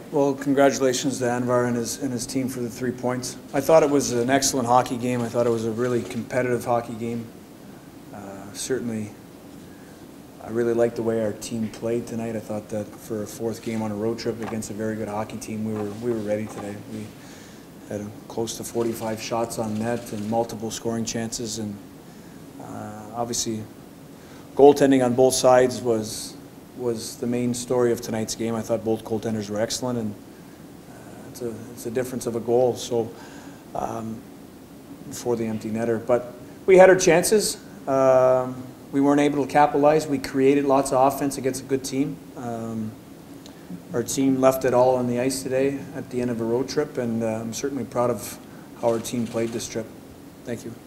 Well, congratulations to Anvar and his team for the 3 points. I thought it was an excellent hockey game. I thought it was a really competitive hockey game. Certainly, I really liked the way our team played tonight. I thought that for a 4th game on a road trip against a very good hockey team, we were ready today. We had close to 45 shots on net and multiple scoring chances, and obviously, goaltending on both sides was the main story of tonight's game. I thought both goaltenders were excellent, and it's a difference of a goal. So for the empty netter, but we had our chances. We weren't able to capitalize. We created lots of offense against a good team. Our team left it all on the ice today at the end of a road trip, and I'm certainly proud of how our team played this trip. Thank you.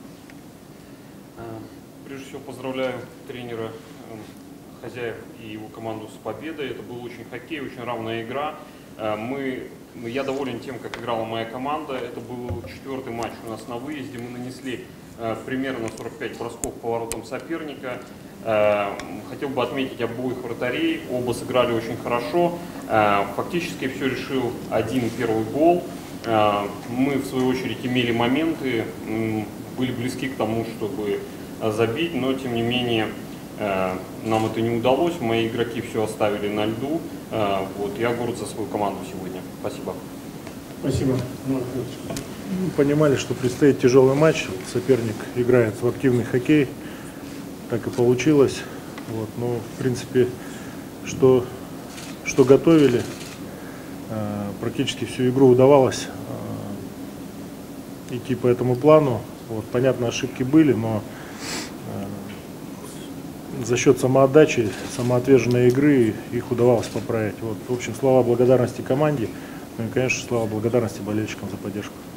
Прежде всего поздравляю тренера, хозяев и его команду с победой. Это был очень хоккей, очень равная игра. Я доволен тем, как играла моя команда. Это был 4-й матч у нас на выезде. Мы нанесли примерно 45 бросков по воротам соперника. Хотел бы отметить обоих вратарей. Оба сыграли очень хорошо. Фактически все решил один первый гол. Мы, в свою очередь, имели моменты, были близки к тому, чтобы забить, но, тем не менее, нам это не удалось. Мои игроки все оставили на льду. Я горд за свою команду сегодня. Спасибо. Спасибо. Понимали, что предстоит тяжелый матч. Соперник играет в активный хоккей. Так и получилось. Но, в принципе, что готовили, практически всю игру удавалось идти по этому плану. Понятно, ошибки были, но за счет самоотдачи, самоотверженной игры их удавалось поправить. В общем, слова благодарности команде, ну и, конечно, слова благодарности болельщикам за поддержку.